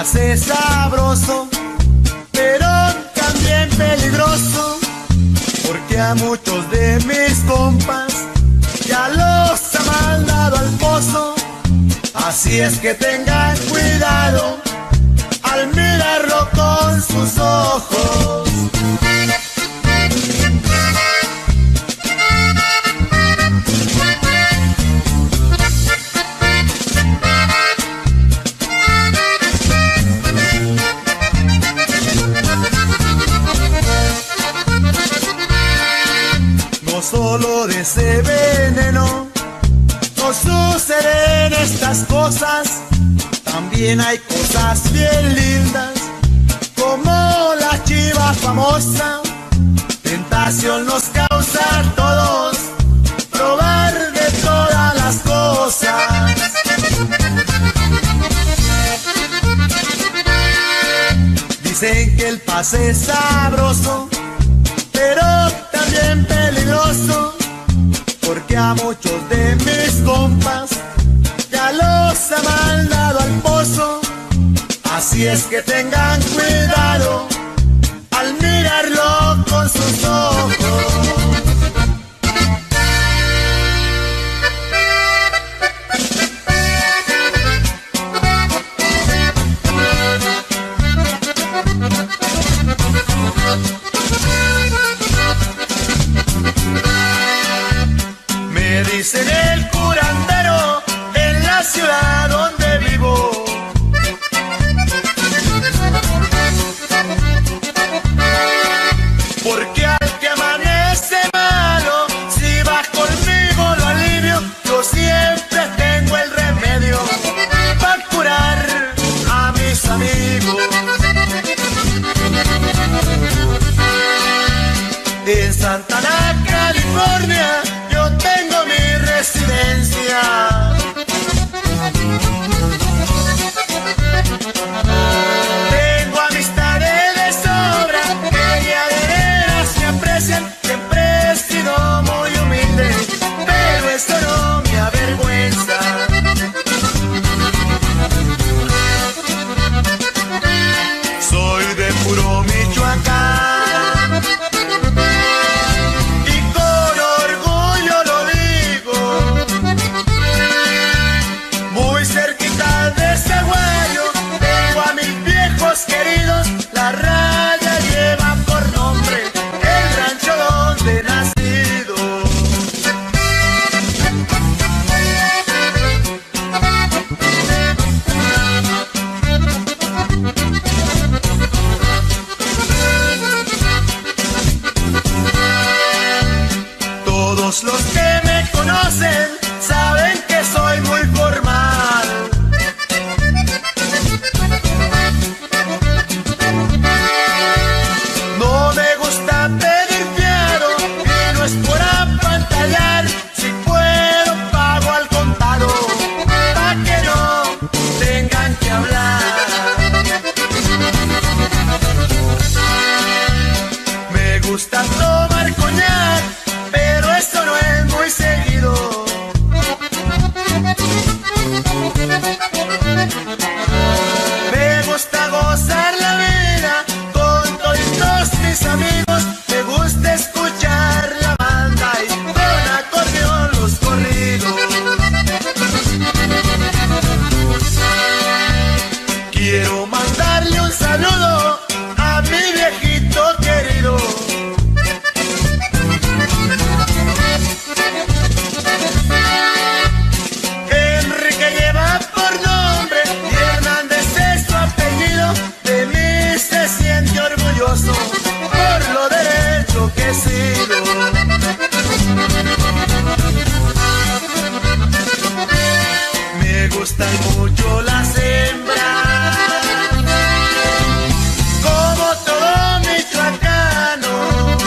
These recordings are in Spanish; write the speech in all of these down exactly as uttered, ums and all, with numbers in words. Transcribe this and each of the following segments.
pase sabroso, pero también peligroso, porque a muchos de mis compas ya los ha mandado al pozo. Así es que tengan cuidado al mirarlo con sus ojos. No solo de ese veneno nos suceden estas cosas, también hay cosas bien lindas, como la chiva famosa. Tentación nos causa a todos probar de todas las cosas. Dicen que el pase es sabroso, pero también peligroso, porque a muchos de mis compas ya los ha mandado al pozo. Así es que tengan cuidado al mirarlo con sus ojos. Me dicen el curandero en la ciudad donde vivo, porque al que amanece malo, si va conmigo lo alivio. Yo siempre tengo el remedio para curar a mis amigos. En Santana, California, yo tengo mi residencia. Tengo amistades de sobra que ya de veras me aprecian. Siempre he sido muy humilde, pero esto no me avergüenza. Soy de puro Michoacán y con orgullo lo digo, muy cerquita de Zaguayo tengo a mis viejos queridos. La raya lleva por nombre el rancho donde he nacido. Todos los que me conocen saben que soy muy formal. No me gusta pedir fiado y no es por apantallar. Si puedo pago al contado, pa' que no tengan que hablar. Me gusta tomar coñac, pero esto no es muy seguido. Me gusta gozar la vida con todos mis amigos. Me gusta escuchar la banda y con acordeón los corridos. Quiero mandarle un saludo a mi viejito querido. Enrique lleva por nombre y Hernández es su apellido. De mí se siente orgulloso por lo derecho que he sido. Me gustan mucho las hembras, como todo michoacano.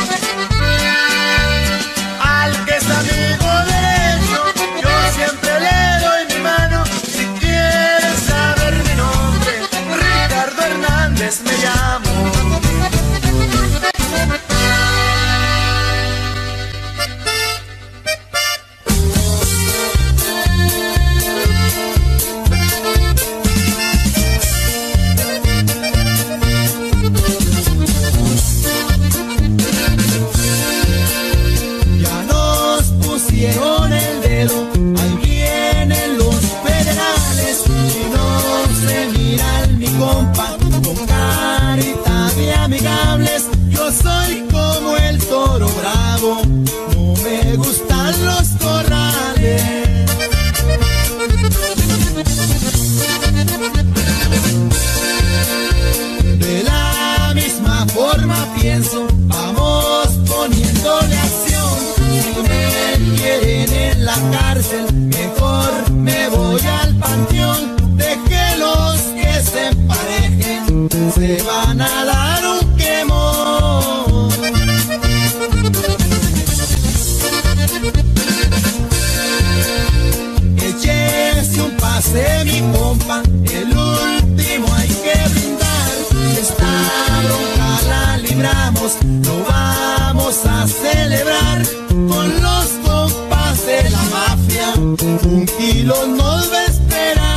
Al que es amigo derecho, yo siempre le doy mi mano. Si quieres saber mi nombre, Ricardo Hernández me llamo. bravo, no me gustan los corrales. De la misma forma pienso, vamos poniéndole acción. Si me quieren en la cárcel, mejor me voy al panteón. De que los que se emparejen se van a dar un quemón. Échese un pase, mi compa, el último hay que brindar. Esta bronca la libramos, lo vamos a celebrar con los compas de la mafia. Un kilo nos va a esperar.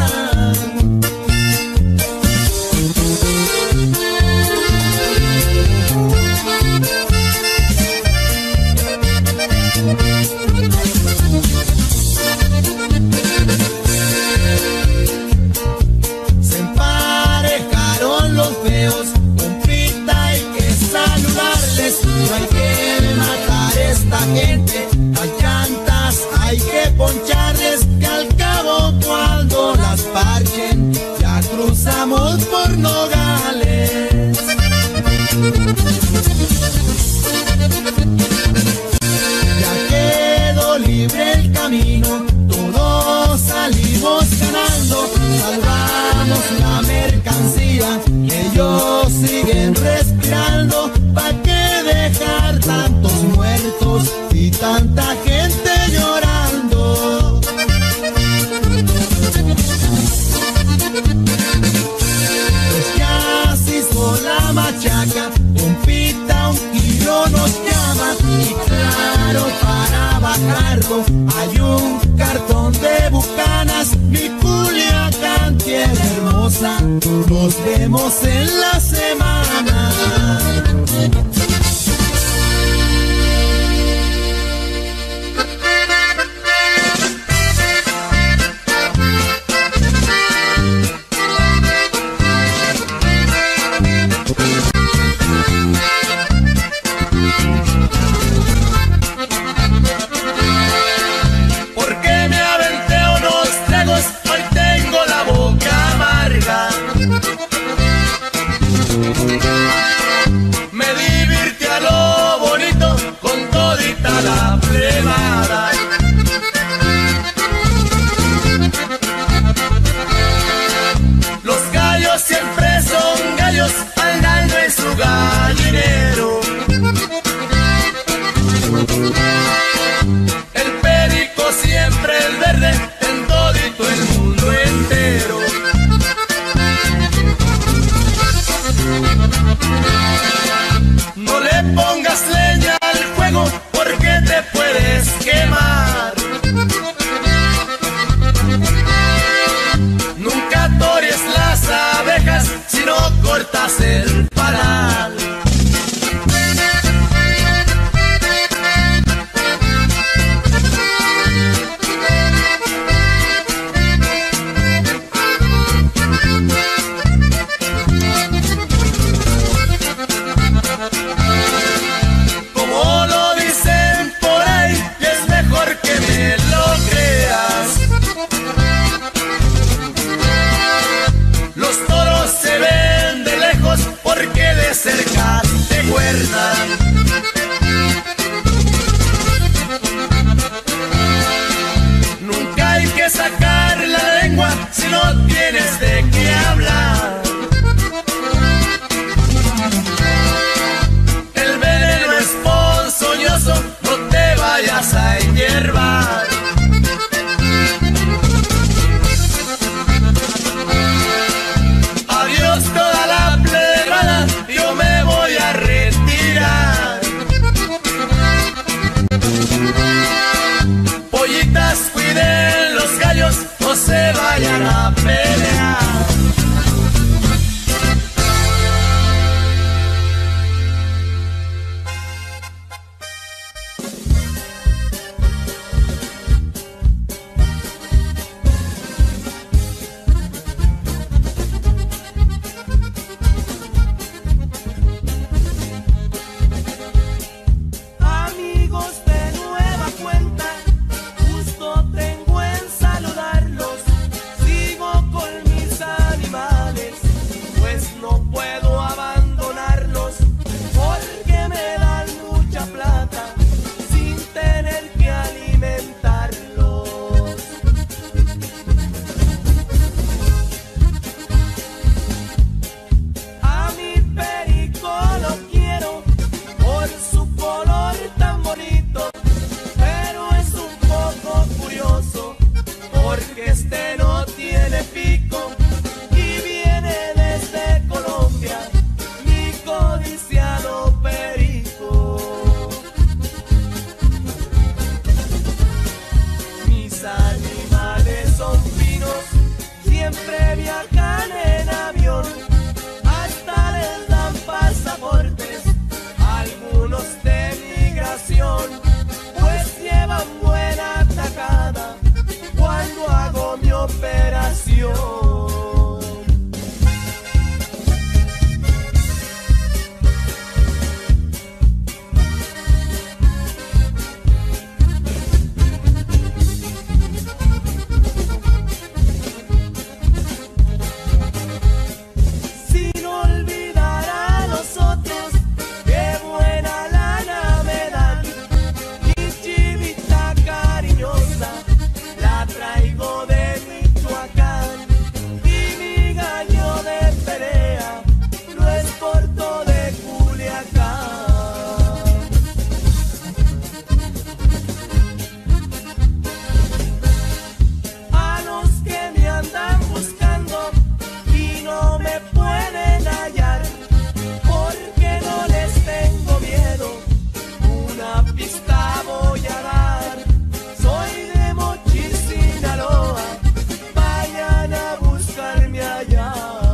Se emparejaron los feos, compita, hay que saludarles. No hay que matar a esta gente, las llantas hay que poncharles, que al cabo cuando las parchen ya cruzamos por Nogales. Ya quedó libre el camino, todos salimos ganando, salvamos la mercancía, ellos siguen respirando. ¿Pa' qué dejar tantos muertos y tanta gente llorando? Pues ya se hizo la machaca, compita, un kilo nos llama. Y claro, para bajarlo hay un cartón de Bucanas. Mi Culiacán, tierra hermosa, nos vemos en la semana. El paral. pista voy a dar. Soy de Mochis, Sinaloa, vayan a buscarme allá.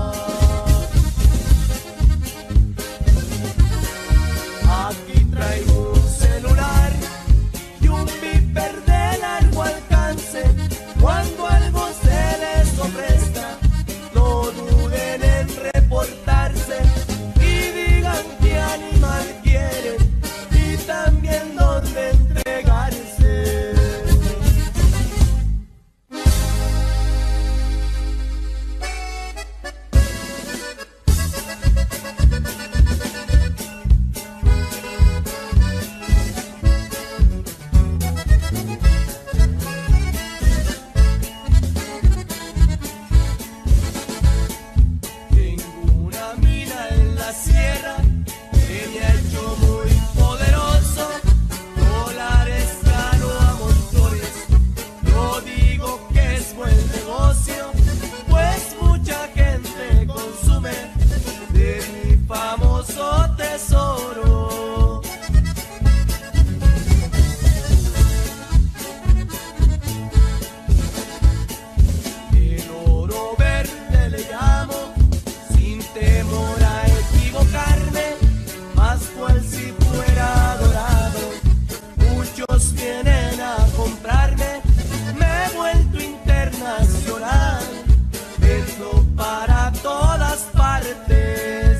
Aquí traigo un celular y un viper de largo alcance. Cuando algo se les ofrezca, no duden en reportarse y digan qué animal quieren y también dónde entregarse. Sierra que me ha hecho muy poderoso, dólares gano a montones. Yo digo que es buen negocio, pues mucha gente consume de mi famoso tesoro. El oro verde le llamo, sin temor a equivocarme, más cual si fuera dorado. Muchos vienen a comprarme, me he vuelto internacional, vendo para todas partes.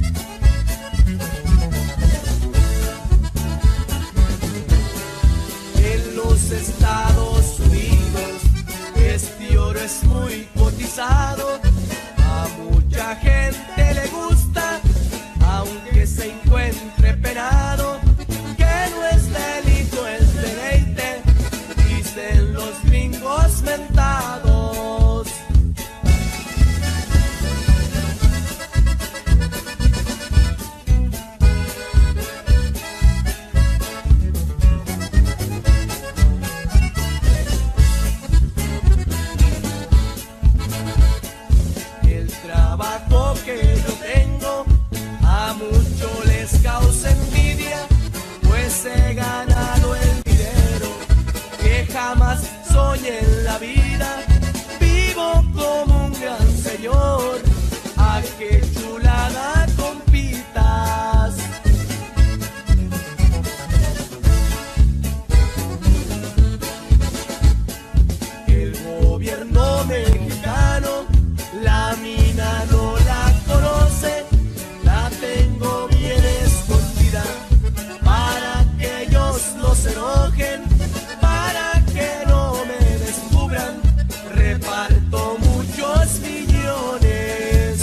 En los Estados Unidos este oro es muy cotizado, a mucha gente le gusta, aunque se encuentre penado, que no es delito, es deleite, dicen los gringos mentados. El trabajo que yo tengo a muchos les causa envidia, pues he ganado el dinero que jamás soñé en la vida. Vivo como un gran señor, a qué chulada compitas. El gobierno mexicano la mina no la conoce, la tengo bien escondida, para que ellos no se enojen, para que no me descubran, reparto muchos millones.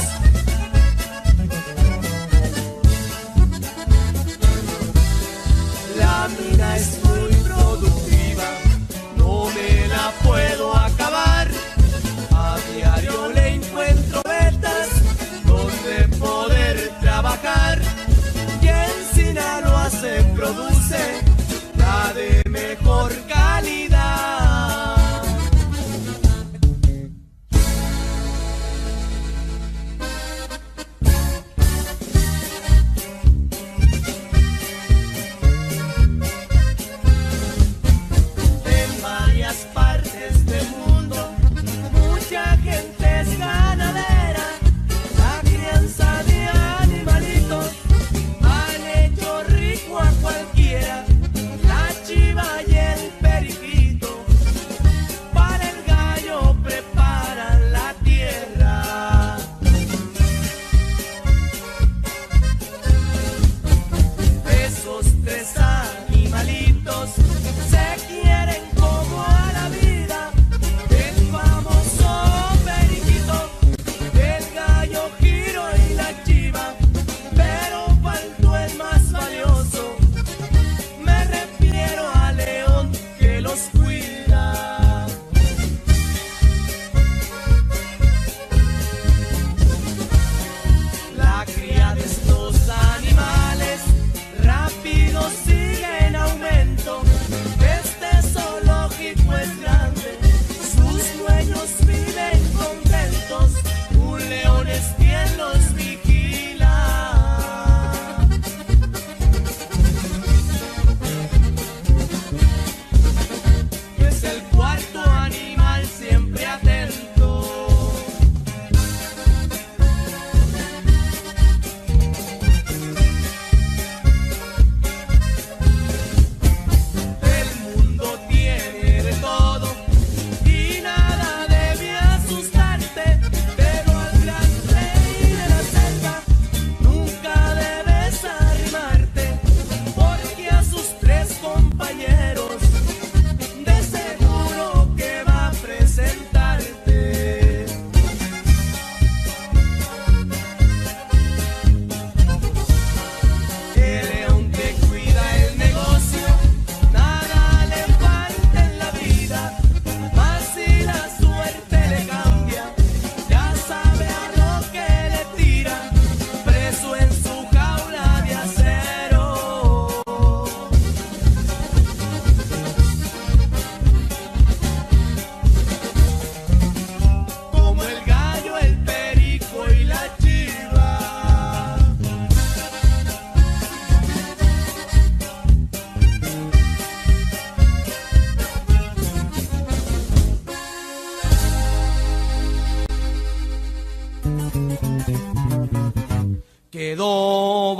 La mina es muy productiva, no me la puedo acabar, a diario le encuentro vetas donde poder trabajar, y en Sinaloa se produce la de mejor calidad.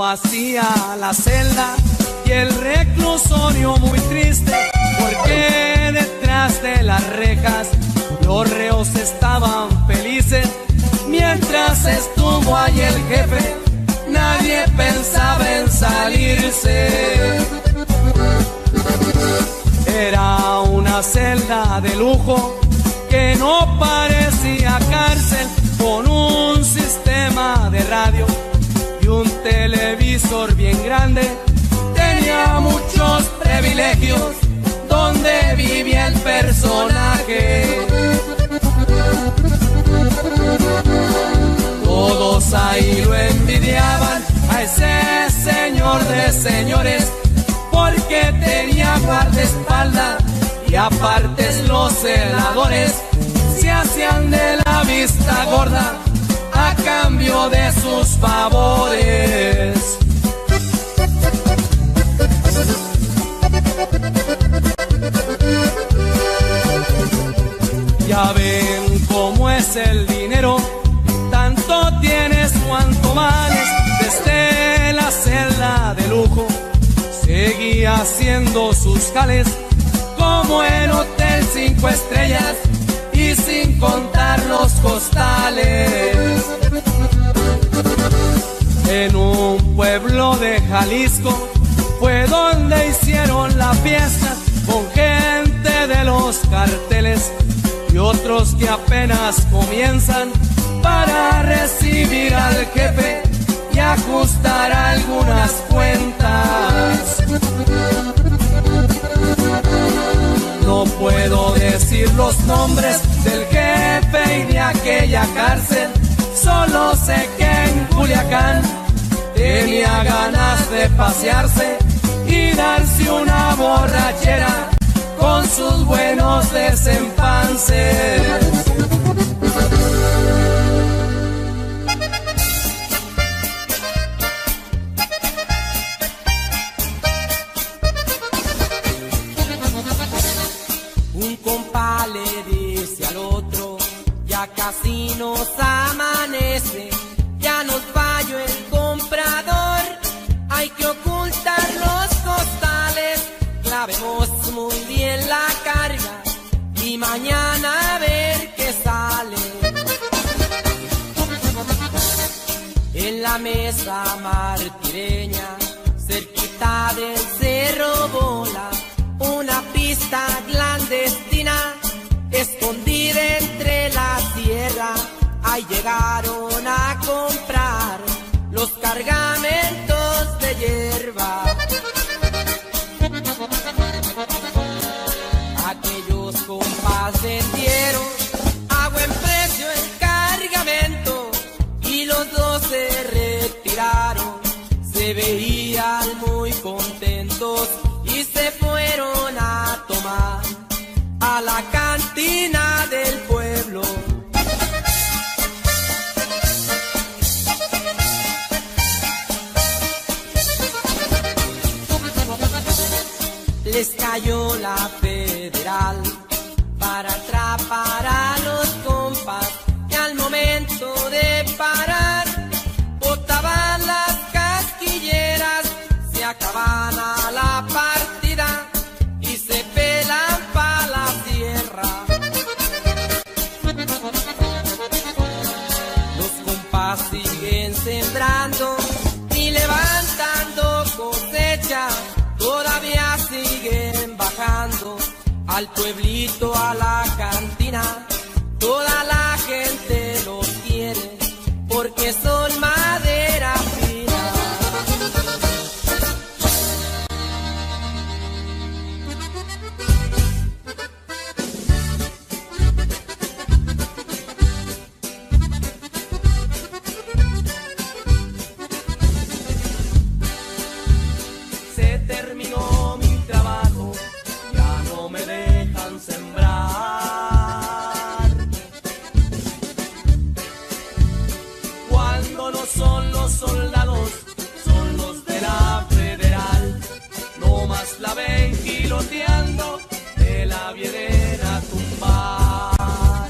vacía la celda y el reclusorio muy triste, porque detrás de las rejas los reos estaban felices. Mientras estuvo ahí el jefe, nadie pensaba en salirse. Era una celda de lujo que no parecía cárcel, con un sistema de radio y un televisor bien grande. Tenía muchos privilegios donde vivía el personaje. Todos ahí lo envidiaban a ese señor de señores, porque tenía guardaespaldas y aparte los celadores se hacían de la vista gorda a cambio de sus favores. Ya ven cómo es el dinero, tanto tienes cuanto vales. Desde la celda de lujo seguía haciendo sus jales, como en hotel cinco estrellas y sin contar los costales. En un pueblo de Jalisco fue donde hicieron la fiesta, con gente de los carteles y otros que apenas comienzan, para recibir al jefe y ajustar algunas cuentas. No puedo decir los nombres del jefe y de aquella cárcel, solo sé que en Culiacán tenía ganas de pasearse y darse una borrachera con sus buenos desempances. Un compa le dice al otro: ya casi nos amanece, ya nos falló el comprador, hay que ocultar los costales, clavemos muy bien la carga y mañana a ver qué sale. En la mesa martireña, cerquita del Cerro Bola, una pista clandestina, escondida entre la sierra, ahí llegaron a comprar los cargamentos de hierba. Aquellos compas vendieron a buen precio el cargamento y los dos se retiraron, se veían muy contentos y se fueron a tomar a la cantina del pueblo. Les cayó la federal para atrapar a los compas y al momento de parar botaban las casquilleras, se acaban a la partida y se pelan pa' la sierra. Los compas siguen sembrando y levantando cosecha, todavía siguen bajando al pueblito, a la cantina. Toda la gente los quiere porque son madera fina. Se terminó mi trabajo, ya no me dejan sembrar. Cuando no son los soldados, son los de la federal. No más la ven giloteando, te la vienen a tumbar.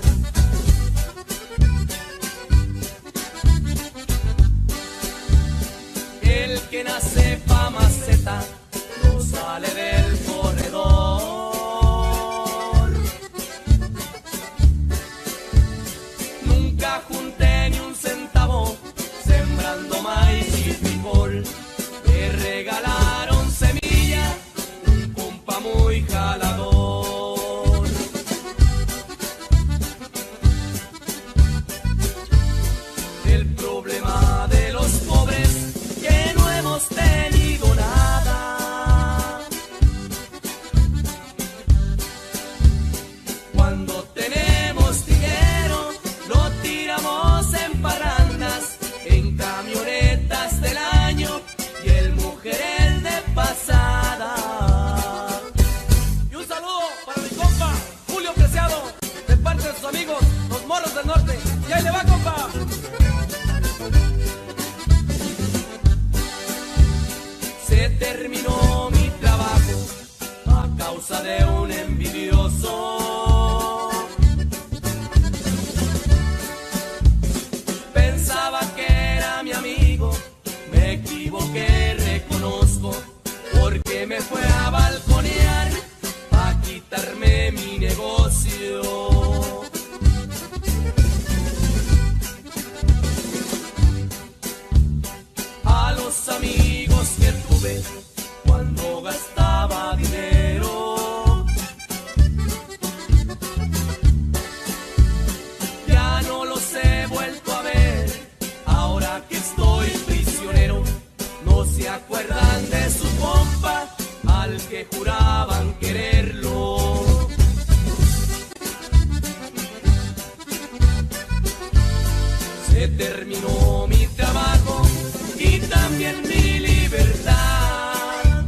El que causa de un envidioso. Pensaba que era mi amigo, me equivoqué, reconozco, porque me fue a balconear a quitarme mi negocio. A los amigos que tuve cuando gastaba dinero, ya no los he vuelto a ver. Ahora que estoy prisionero, no se acuerdan de su compa al que juraban quererlo. Se terminó mi trabajo y también mi libertad.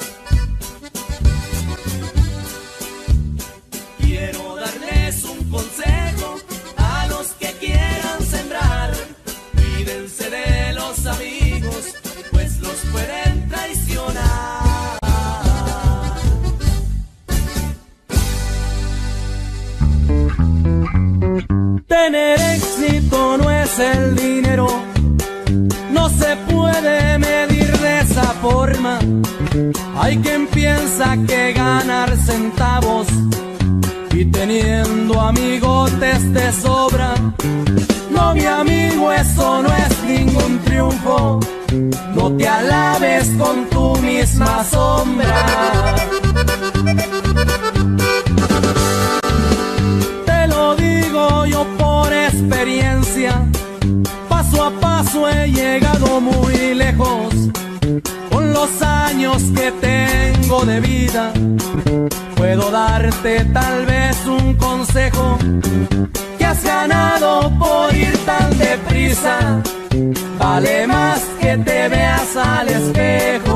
Quiero darles un consejo a los que quieran sembrar: cuídense de los amigos, pues los pueden traicionar. Tener éxito no es el dinero, no se puede medir de esa forma. Hay quien piensa que ganar centavos y teniendo amigotes te sobra. No, mi amigo, eso no es ningún triunfo. No te alabes con tu misma sombra. Te lo digo yo por experiencia. Paso a paso he llegado muy lejos. Con los años que tengo de vida, puedo darte tal vez un consejo: que has ganado por ir tan deprisa, vale más que te veas al espejo.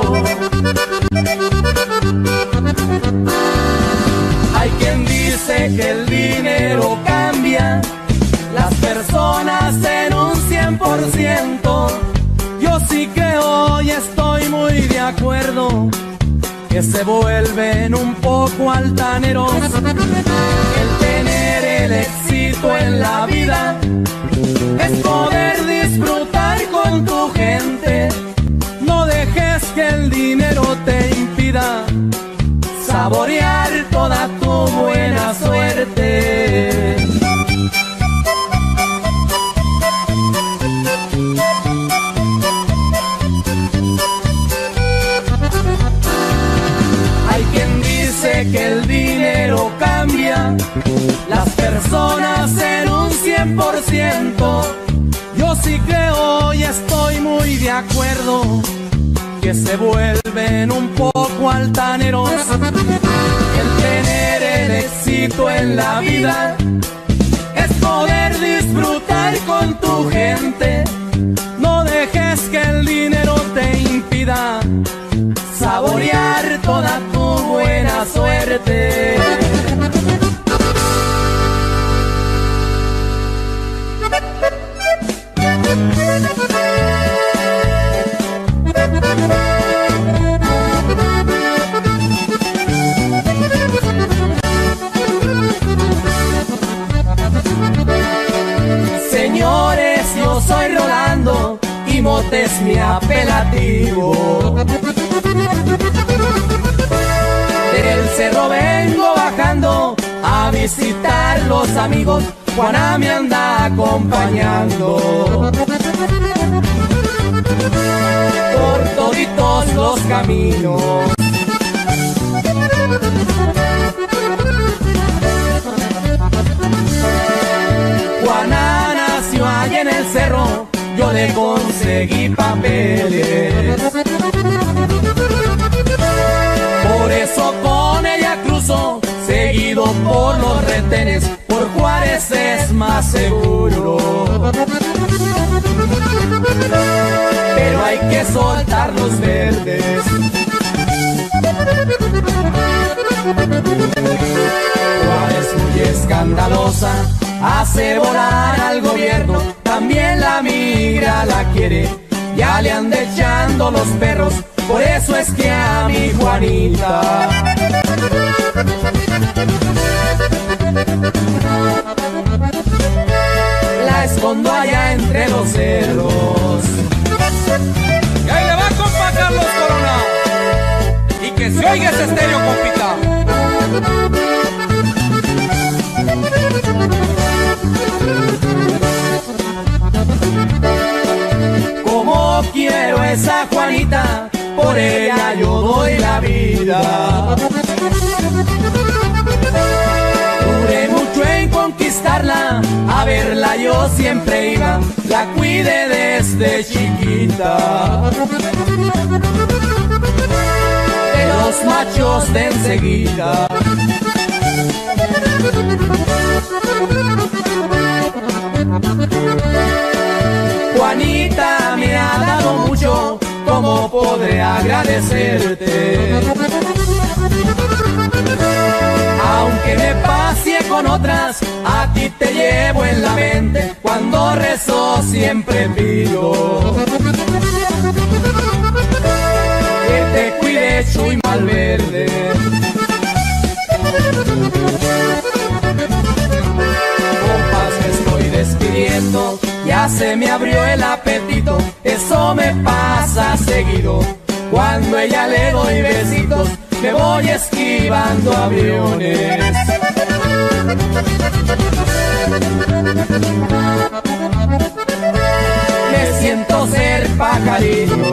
Hay quien dice que el dinero cambia las personas en un cien por ciento. Yo sí creo y estoy muy de acuerdo que se vuelven un poco altaneros. El tener el éxito en la vida es poder disfrutar con tu gente. No dejes que el dinero te impida saborear toda tu buena suerte. Que el dinero cambia las personas en un cien por ciento. Yo sí creo y estoy muy de acuerdo que se vuelven un poco altaneros. El tener el éxito en la vida es poder disfrutar con tu gente. No dejes que el dinero te impida saborear toda tu buena suerte. Señores, yo soy Rolando y mote es mi apelativo. Del cerro vengo bajando a visitar los amigos. Juana me anda acompañando por toditos los caminos. Juana nació allá en el cerro, yo le conseguí papeles. Por eso con ella cruzo, seguido por los retenes, por Juárez es más seguro. Pero hay que soltar los verdes. Juárez muy escandalosa, hace volar al gobierno, también la migra la quiere, ya le anda echando los perros, por eso es que a mi Juanita fondo allá entre los cerros. Y ahí le va, compa Carlos Corona, y que se oiga ese estéreo, compita. Como quiero esa Juanita, por ella yo doy la vida. Duré mucho en conquistarla, a verla yo siempre iba, la cuidé desde chiquita. De los machos de enseguida. Juanita me ha dado mucho, ¿cómo podré agradecerte? Aunque me pase con otras, a ti te llevo en la mente. Cuando rezo siempre pido que te cuide Chuy Malverde. Compas, me estoy despidiendo, ya se me abrió el apetito. Eso me pasa seguido, cuando a ella le doy besitos, me voy esquivando aviones. Me siento ser pajarito.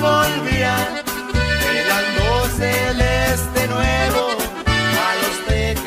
Celeste nuevo a los techos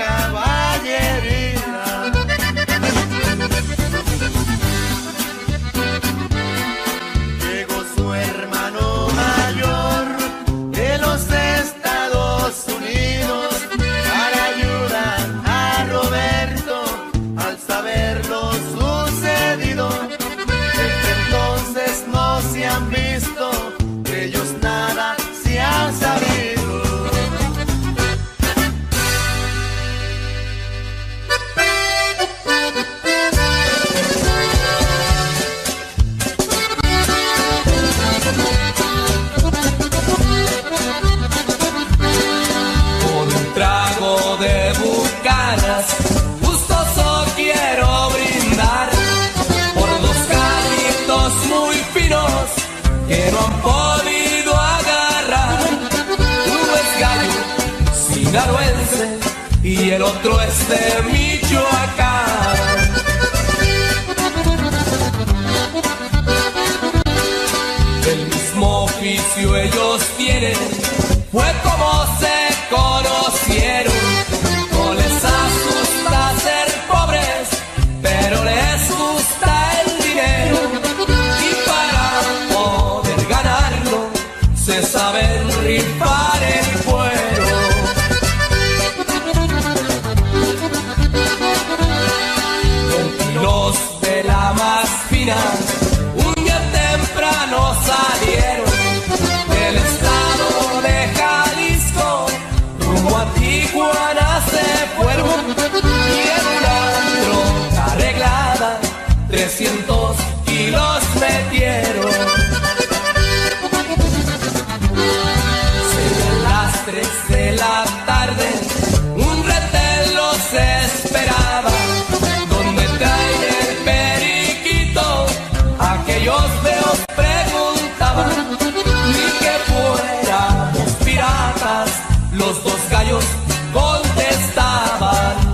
han podido agarrar. Uno es gallo sinaloense y el otro es de Michoacán. El mismo oficio ellos tienen, fue como se conocieron. No les asusta ser pobres, pero les gusta el dinero. Y para poder ganarlo, se saben rifar el cuero. Con kilos de la más fina, un día temprano salieron del estado de Jalisco, rumbo a Tijuana se fueron, y en una troca arreglada trescientos kilos metieron. Serían las tres de la tarde, un retén los esperaba, donde traen el periquito, aquellos feos preguntaban. Ni que fuéramos piratas, los dos gallos contestaban.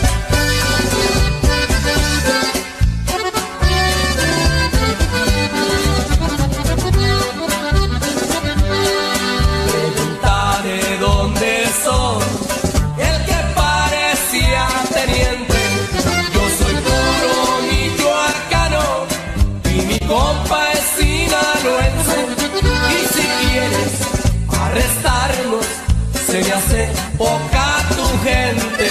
Pregunta de dónde son, el que parecía teniente. Yo soy puro michoacano y mi compa es sinaloense. Y si quieres arrestarnos, se me hace poca tu gente.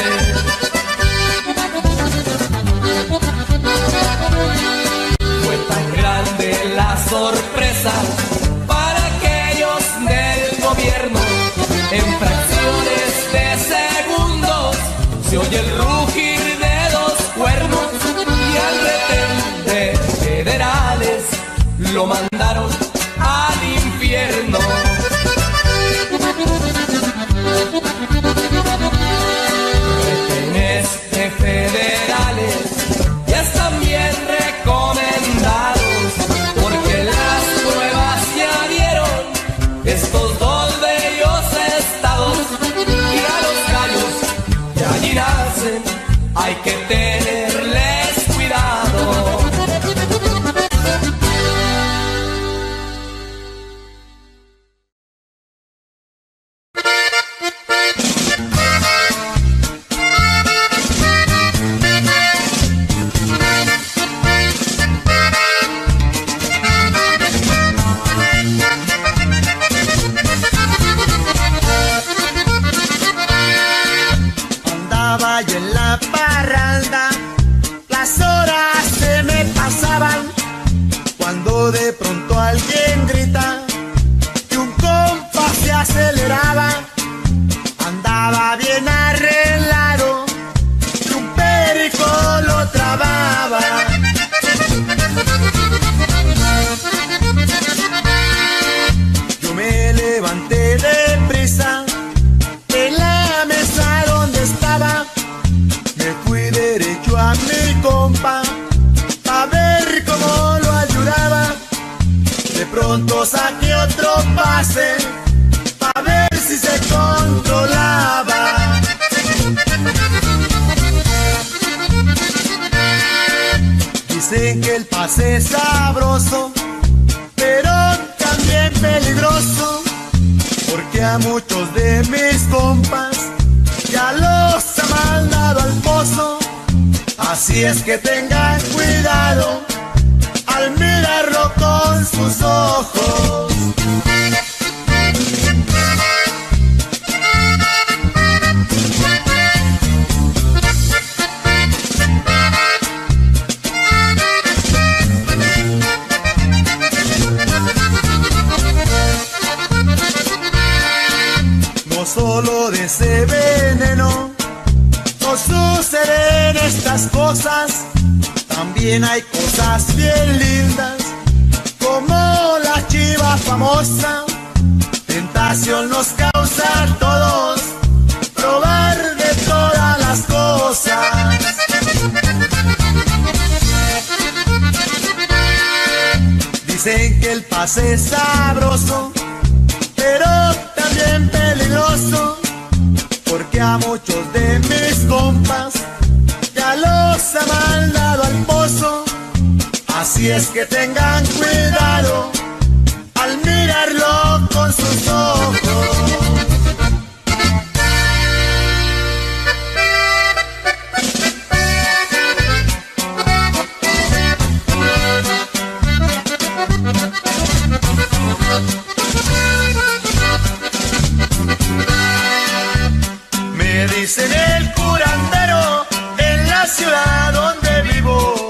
Fue tan grande la sorpresa para aquellos del gobierno. En fracciones de segundos se oye el rugir de dos cuernos, y al retén de federales lo mandaron al infierno. Retenes de federales ya están bien recomendados, porque las pruebas ya dieron estos dos bellos estados. Y a los gallos que allí nacen hay que tenerles cuidado. Andaba yo en la parranda, las horas se me pasaban, cuando de pronto alguien grita que un compa se aceleraba. Andaba bien arreglado y un perico lo trababa. Yo me levanté deprisa de la mesa donde estaba, me fui derecho a mi compa a ver cómo lo ayudaba. De pronto saqué otro pase a ver si se controlaba. Dicen que el pase es sabroso, pero también peligroso, porque a muchos de mis compas ya los ha mandado al pozo. Así es que tengan cuidado al mirarlo con sus ojos. No solo de ese veneno no suceden estas cosas, también hay cosas bien lindas, como la chiva famosa. Tentación nos causa a todos probar de todas las cosas. Dicen que el pase es sabroso, pero también peligroso, porque a muchos de mis compas ya los ha mandado al pozo. Así es que tengan cuidado al mirarlo con sus ojos. Me dicen el curandero en la ciudad donde vivo,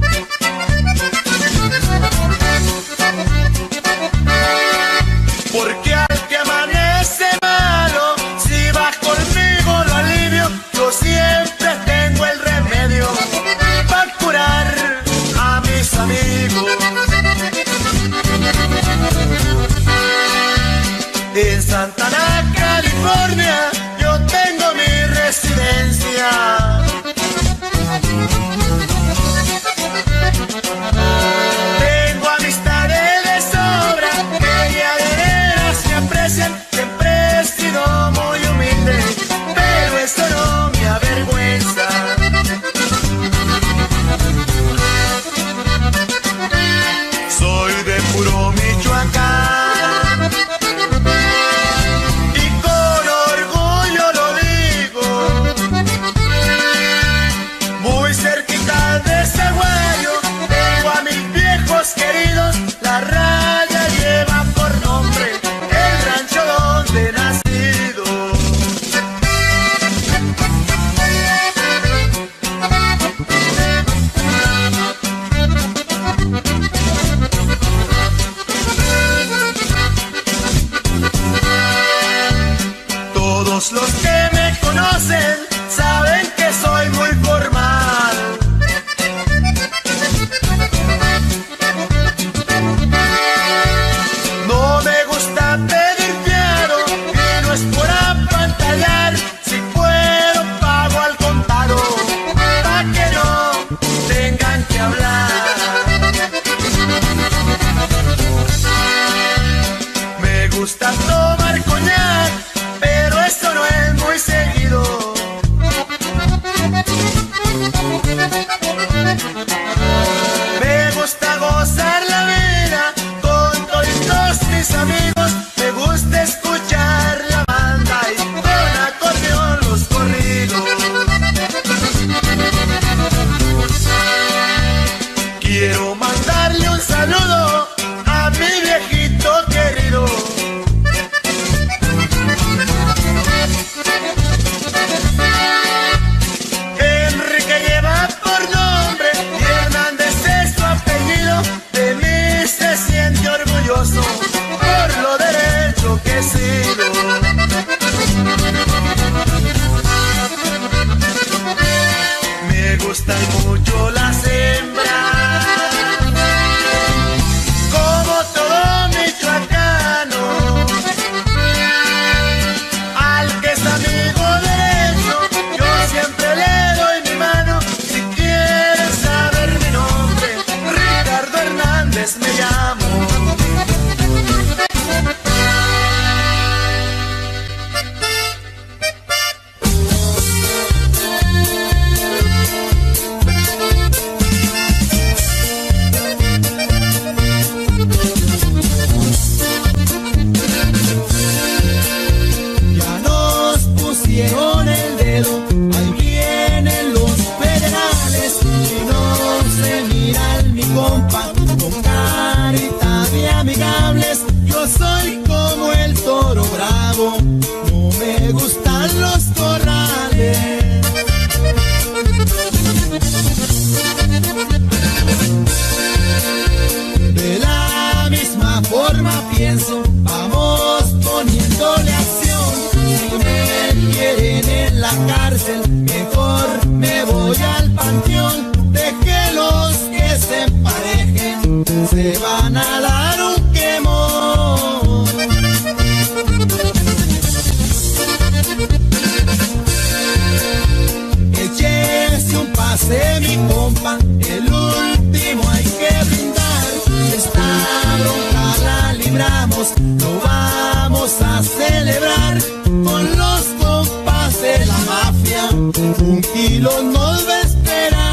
porque al que amanece malo, si va conmigo lo alivio. Yo siempre tengo el remedio para curar a mis amigos. En Santana, California, yo tengo mi residencia. Tengo amistades de sobra que ya de veras me aprecian. Siempre he sido muy humilde, pero eso no me avergüenza. Soy de puro Michoacán y con orgullo lo digo. Muy cerquita de Zaguayo tengo a mis viejos queridos. La raya lleva por nombre el rancho donde he nacido. Todos los que me conocen saben que soy muy formal. No me gusta pedir fiado y no es por apantallar. Si puedo pago al contado pa' que no tengan que hablar. Me gusta tomar coñac, pero esto no es muy seguido. Me gusta gozar la vida con todos mis amigos. Me gusta escuchar la banda y con acordeón los corridos. Quiero mandarle un saludo a mi viejito querido. Enrique lleva por nombre y Hernández es su apellido. De mí se siente orgulloso por lo derecho que he sido. Me gustan mucho las hembras, como todo michoacano. Al que es amigo derecho, yo siempre le doy mi mano. Si quieres saber mi nombre, Ricardo Hernández me llamo. Ya nos pusieron el dedo, ahí vienen los federales. Y no se miran mi compa con carita de amigables. Yo soy como el toro bravo, no me gustan los corrales. De la misma forma pienso, vamos poniéndole acción. Si me quieren en la cárcel, mejor me voy al panteón. De que los que se emparejen se van a dar un quemón. Échese un pase mi compa, el último hay que brindar. Está años lo vamos a celebrar con los compas de la mafia. Un kilo nos va a esperar.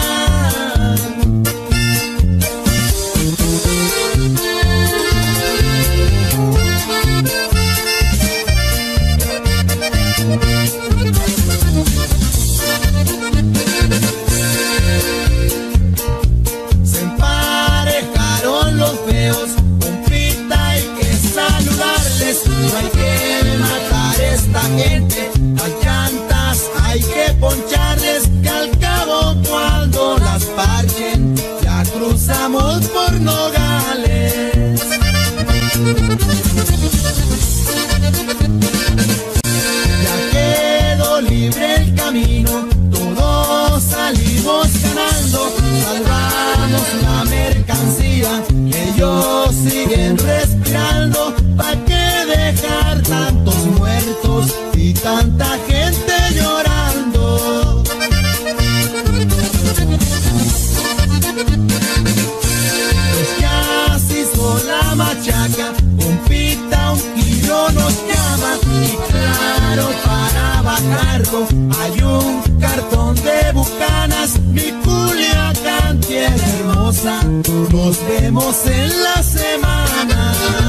Se emparejaron los feos, compita, hay que saludarles. No hay que matar a esta gente, las llantas hay que poncharles, que al cabo cuando las parchen ya cruzamos por Nogales. Ya quedó libre el camino, todos salimos ganando, salvamos la mercancía, ellos siguen respirando. ¿Pa' qué dejar tantos muertos y tanta gente llorando? Pues ya se hizo la machaca, compita, un kilo nos llama, y claro, para bajarlo hay un cartón de Bucanas. Mi Culiacán, tierra hermosa, nos vemos en la semana.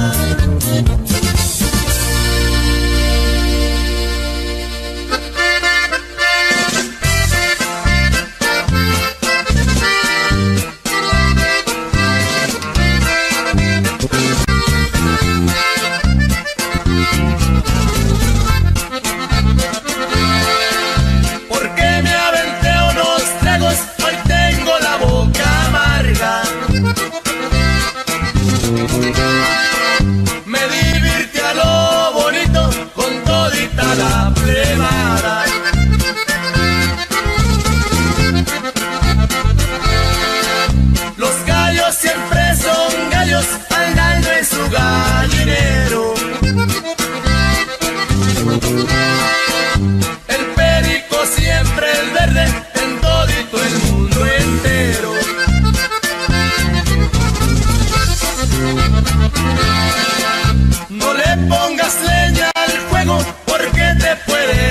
Porque me aventé unos tragos, hoy tengo la boca amarga. Me divirtió a lo bonito con todita la plebada. Los gallos siempre son gallos andando en su gallinero. El perico siempre el verde en todito el mundo entero. No le pongas leña al fuego porque te puede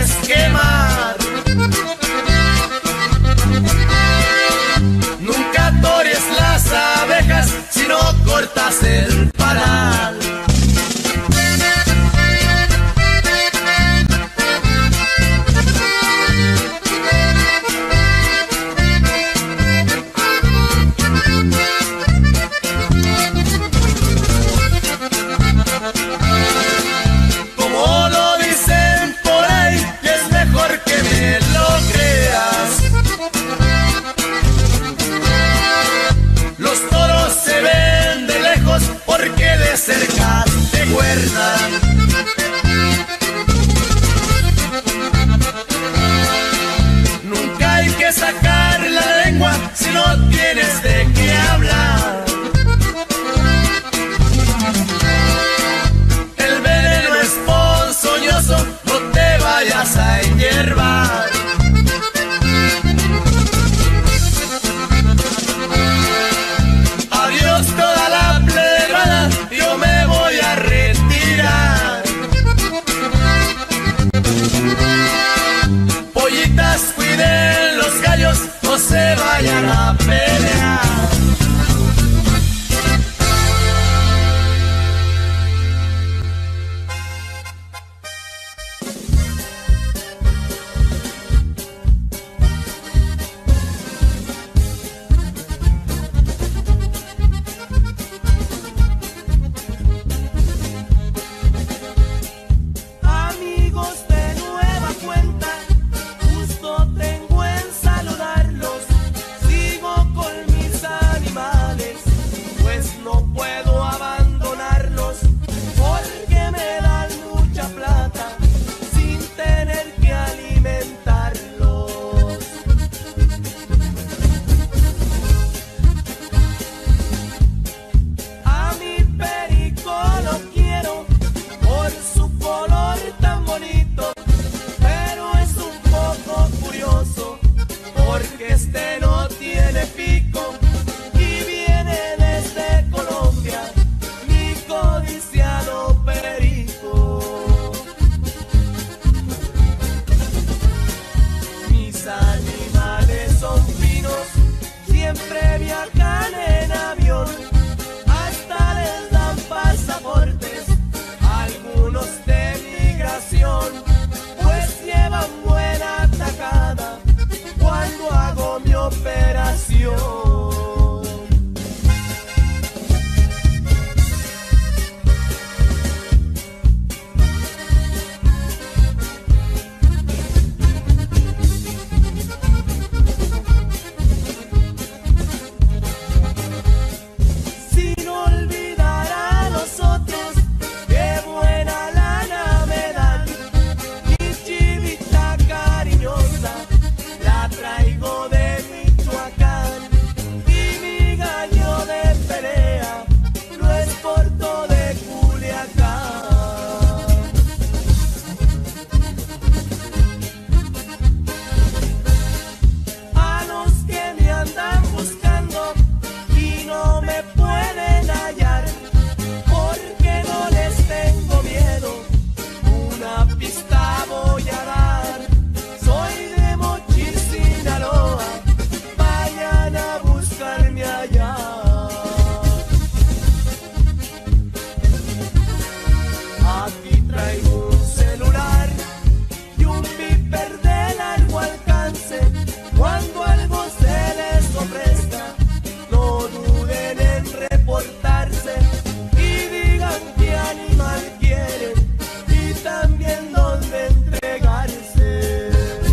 traigo un celular y un viper de largo alcance. Cuando algo se les ofrezca, no duden en reportarse y digan qué animal quieren y también dónde entregarse.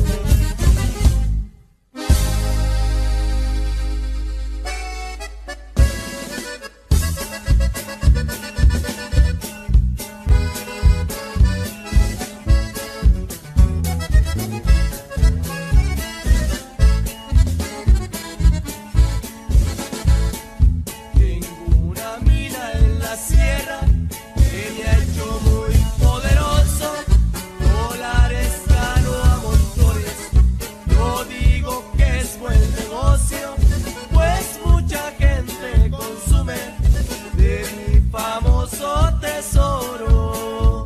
Sierra, que me ha hecho muy poderoso, dólares gano a montones. Yo digo que es buen negocio, pues mucha gente consume de mi famoso tesoro.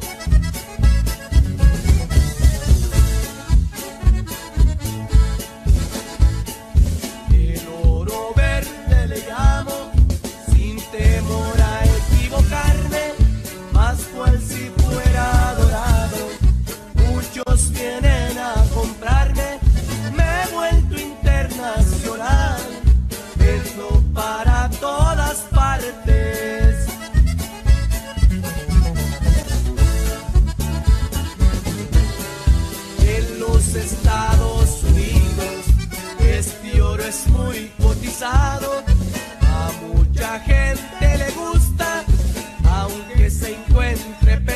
El oro verde le llamo, sin temor a equivocarme, más cual si fuera dorado. Muchos vienen a comprarme, me he vuelto internacional, vendo para todas partes. En los Estados Unidos este oro es muy cotizado, a mucha gente le gusta, aunque se encuentre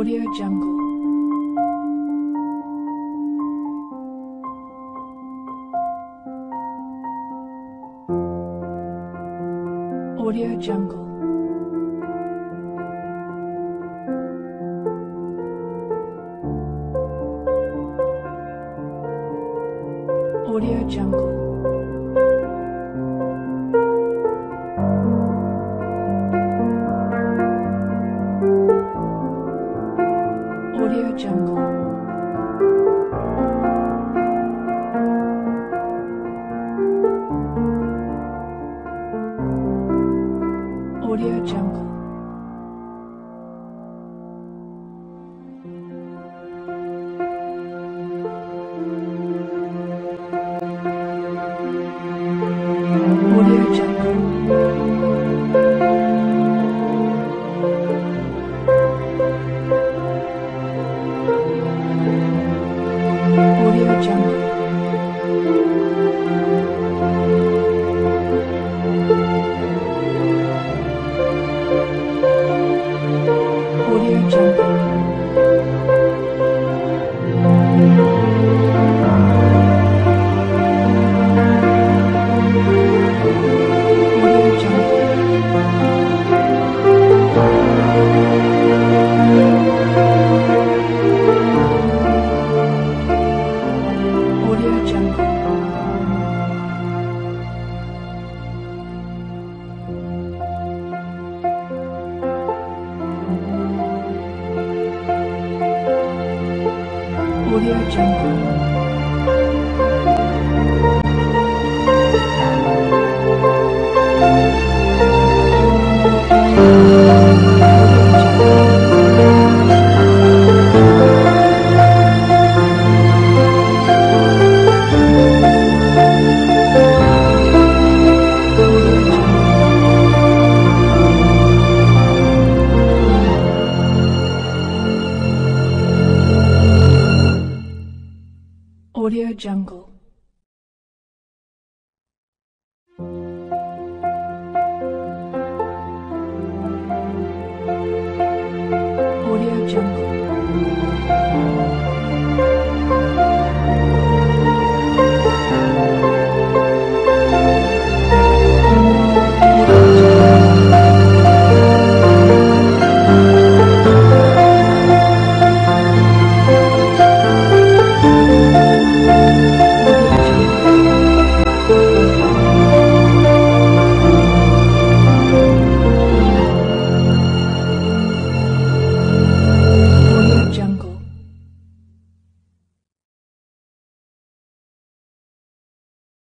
Audio Jungle. Audio Jungle. Audio Jungle. Audio Jungle. Audio Jungle. Audio Jungle. Audio Jungle. Audio Jungle. Audio Jungle. Audio Jungle. Audio Jungle.